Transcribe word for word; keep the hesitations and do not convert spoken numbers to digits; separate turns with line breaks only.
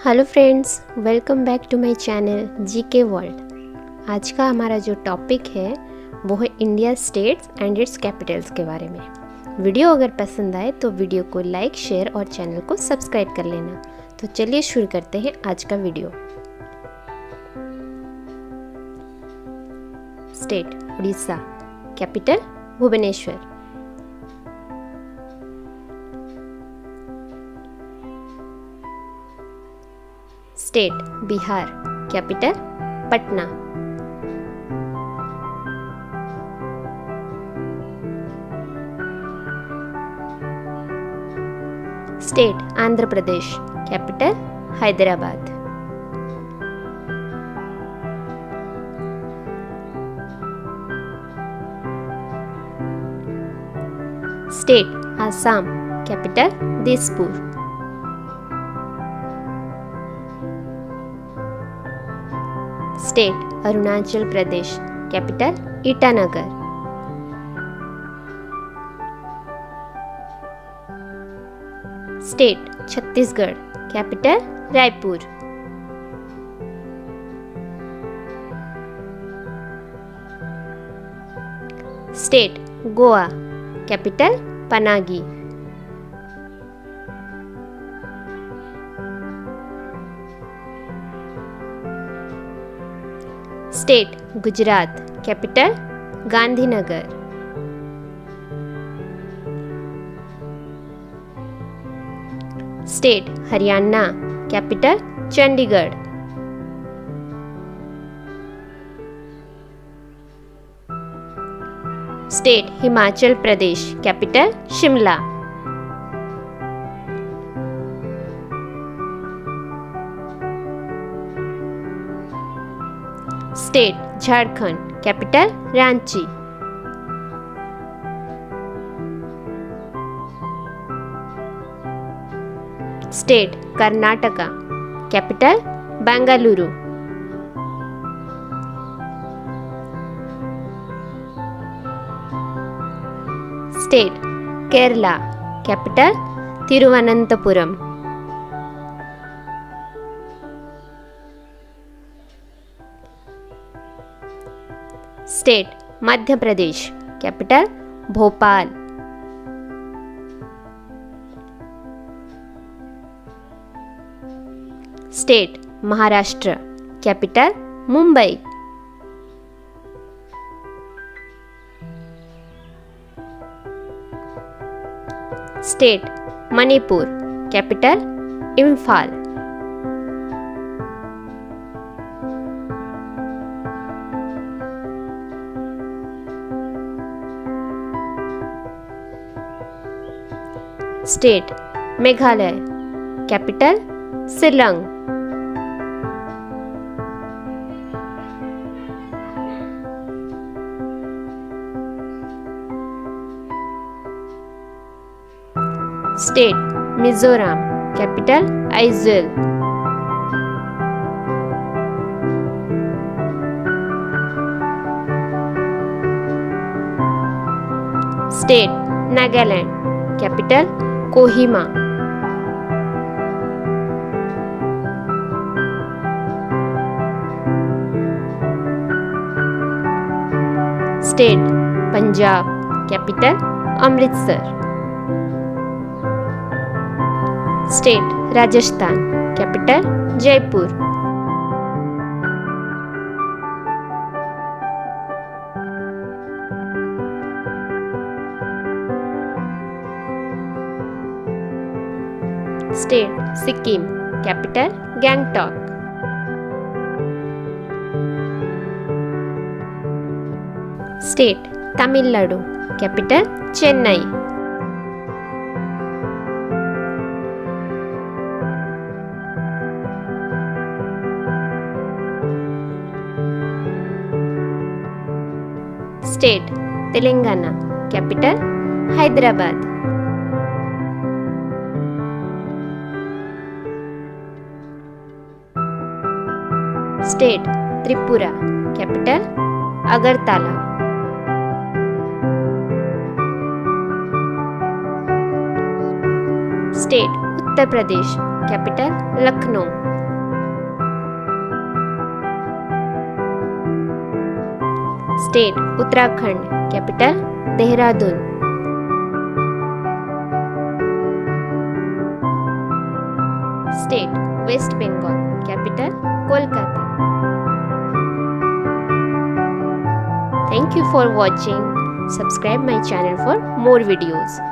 Hello friends, welcome back to my channel GK world. आज का हमारा जो टॉपिक है वो है India states and its capitals के बारे में। वीडियो अगर पसंद आए तो वीडियो को लाइक, शेयर और चैनल को सब्सक्राइब कर लेना। तो चलिए शुरू करते हैं आज का video. State Orissa, capital Bhubaneswar. State Bihar, capital Patna. State Andhra Pradesh, capital Hyderabad. State Assam, capital Dispur. State Arunachal Pradesh, capital Itanagar. State Chhattisgarh, capital Raipur. State Goa, capital Panaji. State Gujarat, capital Gandhinagar. State Haryana, capital Chandigarh. State Himachal Pradesh, capital Shimla. State Jharkhand, capital Ranchi. State Karnataka, capital Bengaluru. State Kerala, capital Thiruvananthapuram. State Madhya Pradesh, capital Bhopal. State Maharashtra, capital Mumbai. State Manipur, capital Imphal. State Meghalaya, capital Shillong. State Mizoram, capital Aizawl. State Nagaland, capital Kohima. State Punjab, capital Amritsar. State Rajasthan, capital Jaipur. State Sikkim, capital Gangtok. State Tamil Nadu, capital Chennai. State Telangana, capital Hyderabad. State Tripura, capital Agartala. State Uttar Pradesh, capital Lucknow. State Uttarakhand, capital Dehradun. State West Bengal, capital Kolkata. Thank you for watching. Subscribe my channel for more videos.